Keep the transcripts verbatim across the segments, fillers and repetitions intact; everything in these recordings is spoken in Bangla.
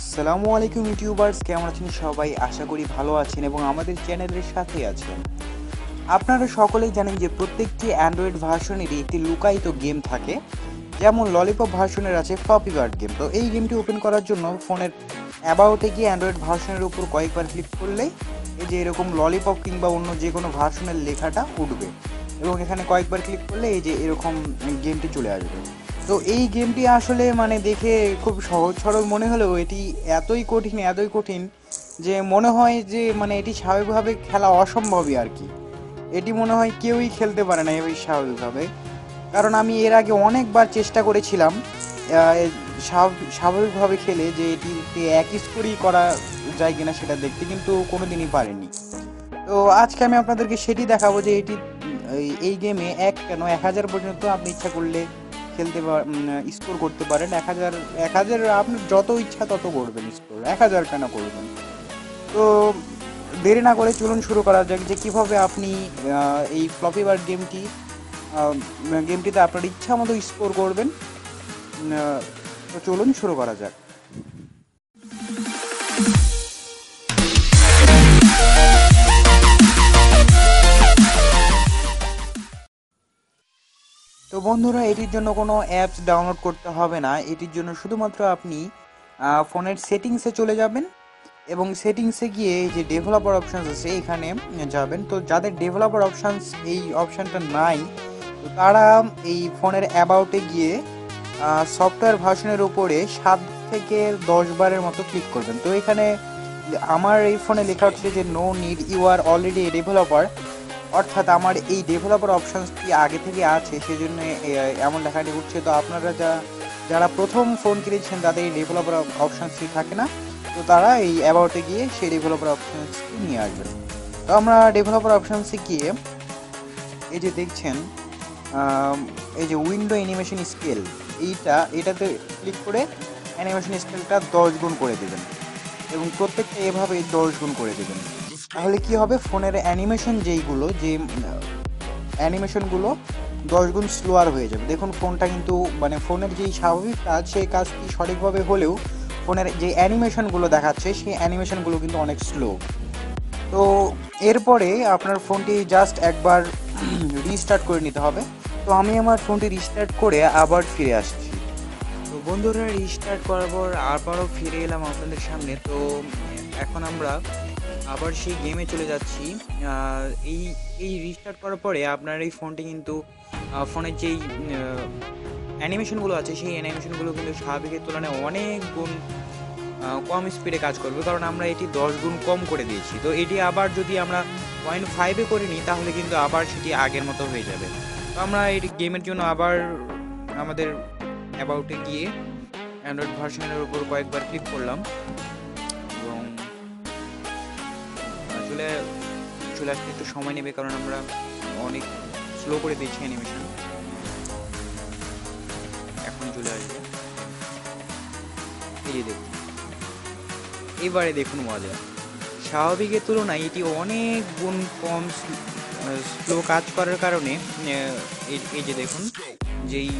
আসসালামু আলাইকুম ইউটিউবার্স, কেমন আছেন সবাই? আশা করি ভালো আছেন এবং আমাদের চ্যানেলের সাথে আছেন। আপনারা সকলেই জানেন যে প্রত্যেকটি অ্যান্ড্রয়েড ভার্সনেরই একটি লুকায়িত গেম থাকে। যেমন ললিপপ ভার্সনের আছে ফ্লপি বার্ড গেম। তো এই গেমটি ওপেন করার জন্য ফোনের অ্যাবাউটে গিয়ে অ্যান্ড্রয়েড ভার্সনের উপর কয়েকবার ক্লিক করলেই এই যে এরকম ললিপপ কিংবা অন্য যে কোনো ভার্সনের লেখাটা উঠবে এবং এখানে কয়েকবার ক্লিক করলে এই যে এরকম গেমটি চলে আসবে। তো এই গেমটি আসলে মানে দেখে খুব সহজ সরল মনে হলেও এটি এতই কঠিন এতই কঠিন যে মনে হয় যে মানে এটি স্বাভাবিকভাবে খেলা অসম্ভবই আর কি। এটি মনে হয় কেউই খেলতে পারে না এই স্বাভাবিকভাবে, কারণ আমি এর আগে অনেকবার চেষ্টা করেছিলাম স্বাভাবিকভাবে খেলে যে এটিতে এক স্কোরই করা যায় কিনা সেটা দেখতে, কিন্তু কোনোদিনই পারিনি। তো আজকে আমি আপনাদেরকে সেটি দেখাবো যে এটি এই গেমে এক কেন এক হাজার পর্যন্ত আপনি ইচ্ছা করলে খেলতে স্কোর করতে পারেন। এক হাজার এক হাজার আপনি যত ইচ্ছা তত করবেন স্কোর, এক হাজার কেন করবেন। তো দেরি না করে চলুন শুরু করা যাক যে কীভাবে আপনি এই ফ্লপি বার্ড গেমটি গেমটিতে আপনার ইচ্ছা মতো স্কোর করবেন। তো চলুন শুরু করা যাক। তো বন্ধুরা, এটির জন্য কোনো অ্যাপস ডাউনলোড করতে হবে না। এটির জন্য শুধুমাত্র আপনি ফোনের সেটিংসে চলে যাবেন এবং সেটিংসে গিয়ে যে ডেভেলপার অপশানস আছে এখানে যাবেন। তো যাদের ডেভেলপার অপশানস এই অপশানটা নাই, তো তারা এই ফোনের অ্যাবাউটে গিয়ে সফটওয়্যার ভার্সনের উপরে সাত থেকে দশ বারের মতো ক্লিক করবেন। তো এখানে আমার এই ফোনে লেখা হচ্ছে যে no need, you are already a developer, অর্থাৎ আমার এই ডেভেলপার অপশানসটি আগে থেকে আছে, সেজন্য এমন লেখাটি উঠছে। তো আপনারা যা যারা প্রথম ফোন কিনেছেন তাদের এই ডেভেলপার অপশানসটি থাকে না, তো তারা এই অ্যাবাউটে গিয়ে সেই ডেভেলপার অপশানসটি নিয়ে আসবেন। তো আমরা ডেভেলপার অপশানসে গিয়ে এই যে দেখছেন এই যে উইন্ডো অ্যানিমেশন স্কেল, এইটা এটাতে ক্লিক করে অ্যানিমেশন স্কেলটা দশ গুণ করে দেবেন এবং প্রত্যেকটা এভাবে দশ গুণ করে দেবেন। তাহলে কি হবে, ফোনের অ্যানিমেশন যেইগুলো যে অ্যানিমেশনগুলো দশ গুণ স্লোয়ার হয়ে যাবে। দেখুন ফোনটা কিন্তু মানে ফোনের যেই স্বাভাবিক কাজ সেই কাজটি সঠিকভাবে হলেও ফোনের যে অ্যানিমেশনগুলো দেখাচ্ছে সেই অ্যানিমেশনগুলো কিন্তু অনেক স্লো। তো এরপরে আপনার ফোনটি জাস্ট একবার রিস্টার্ট করে নিতে হবে। তো আমি আমার ফোনটি রিস্টার্ট করে আবার ফিরে আসছি। তো বন্ধুরা, রিস্টার্ট করার পর আবারও ফিরে এলাম আপনাদের সামনে। তো এখন আমরা আবার সেই গেমে চলে যাচ্ছি। এই এই রিস্টার্ট করার পরে আপনার এই ফোনটি কিন্তু ফোনের যেই অ্যানিমেশনগুলো আছে সেই অ্যানিমেশনগুলো কিন্তু স্বাভাবিকের তুলনায় অনেক গুণ কম স্পিডে কাজ করবে, কারণ আমরা এটি দশ গুণ কম করে দিয়েছি। তো এটি আবার যদি আমরা পয়েন্ট ফাইভে করে নিই তাহলে কিন্তু আবার সেটি আগের মতো হয়ে যাবে। তো আমরা এই গেমের জন্য আবার আমাদের অ্যাবাউটে গিয়ে অ্যান্ড্রয়েড ভার্সনের উপর কয়েকবার ক্লিক করলাম এবং আসলে চলে আসতে একটু সময় নেবে, কারণ আমরা অনেক স্লো করে দিচ্ছি অ্যানিমেশন। এখন চলে আসবে, এই যে দেখুন, এবারে দেখুন মজা। স্বাভাবিকের তুলনায় এটি অনেক গুণ কম স্লো কাজ করার কারণে এই যে দেখুন যেই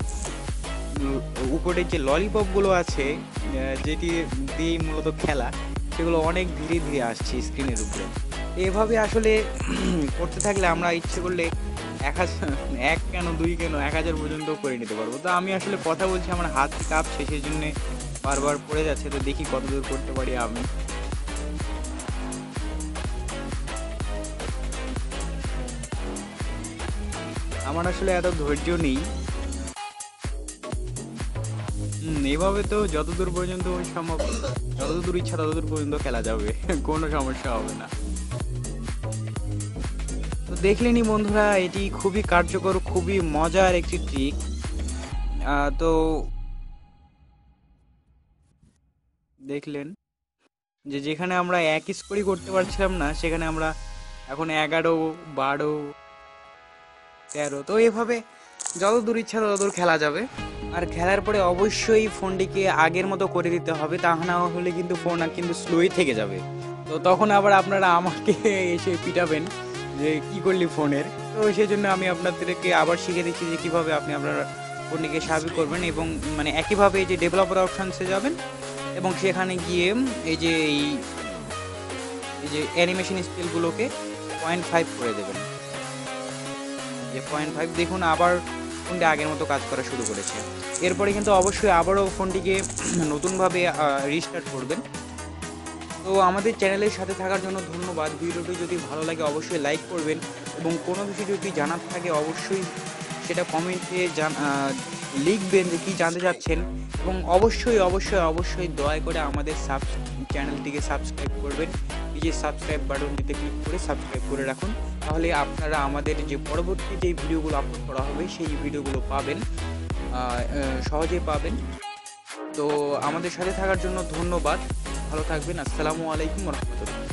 উপরের যে ললিপপগুলো আছে যেটি দিয়ে মূলত খেলা, সেগুলো অনেক ধীরে ধীরে আসছে স্ক্রিনের উপরে। এভাবে আসলে করতে থাকলে আমরা ইচ্ছে করলে এক হাজার এক কেন দুই কেন এক হাজার পর্যন্ত করে নিতে পারবো। তো আমি আসলে কথা বলছি, আমার হাত কাঁপছে, সেই জন্যে বারবার পড়ে যাচ্ছে। তো দেখি কত দূর করতে পারি আমি। আমার আসলে এত ধৈর্য নেই। হুম এভাবে তো যতদূর পর্যন্ত সম্ভব, যতদূর ইচ্ছা ততদূর পর্যন্ত খেলা যাবে, কোনো সমস্যা হবে না। তো দেখলেনি বন্ধুরা, এটি খুবই কার্যকর, খুবই মজার একটি ট্রিক। তো দেখলেন যে যেখানে আমরা এক স্কোরই করতে পারছিলাম না, সেখানে আমরা এখন এগারো, বারো, তেরো, তো এভাবে যত দূর ইচ্ছা তত দূর খেলা যাবে। আর খেলার পরে অবশ্যই ফোনটিকে আগের মতো করে দিতে হবে, তা না হলে কিন্তু ফোন কিন্তু স্লোই থেকে যাবে। তো তখন আবার আপনারা আমাকে এসে পিটাবেন যে কি করলি ফোনের। তো সেই জন্য আমি আপনাদেরকে আবার শিখে দিচ্ছি যে কীভাবে আপনি আপনার ফোনটিকে স্বাভাবিক করবেন এবং মানে একইভাবে এই যে ডেভেলপার অপশানসে যাবেন এবং সেখানে গিয়ে এই যে এই এই যে অ্যানিমেশন স্কেলগুলোকে পয়েন্ট ফাইভ করে দেবেন। যে পয়েন্ট ফাইভ দেখুন আবার ফোনটি আগের মতো কাজ করা শুরু করেছে। এরপরে কিন্তু অবশ্যই আবারও ফোনটিকে নতুনভাবে রিস্টার্ট করবেন। তো আমাদের চ্যানেলের সাথে থাকার জন্য ধন্যবাদ। ভিডিওটি যদি ভালো লাগে অবশ্যই লাইক করবেন এবং কোনো কিছু যদি জানার থাকে অবশ্যই সেটা কমেন্টে জান লিখবেন যে কী জানতে চাচ্ছেন, এবং অবশ্যই অবশ্যই অবশ্যই দয়া করে আমাদের সাব চ্যানেলটিকে সাবস্ক্রাইব করবেন। এই যে সাবস্ক্রাইব বাটনটিতে ক্লিক করে সাবস্ক্রাইব করে রাখুন, তাহলে আপনারা আমাদের যে পরবর্তী যে ভিডিওগুলো আপলোড করা হবে সেই ভিডিওগুলো পাবেন, সহজেই পাবেন। তো আমাদের সাথে থাকার জন্য ধন্যবাদ। ভালো থাকবেন। আসসালামু আলাইকুম রহমতুল্লাহ।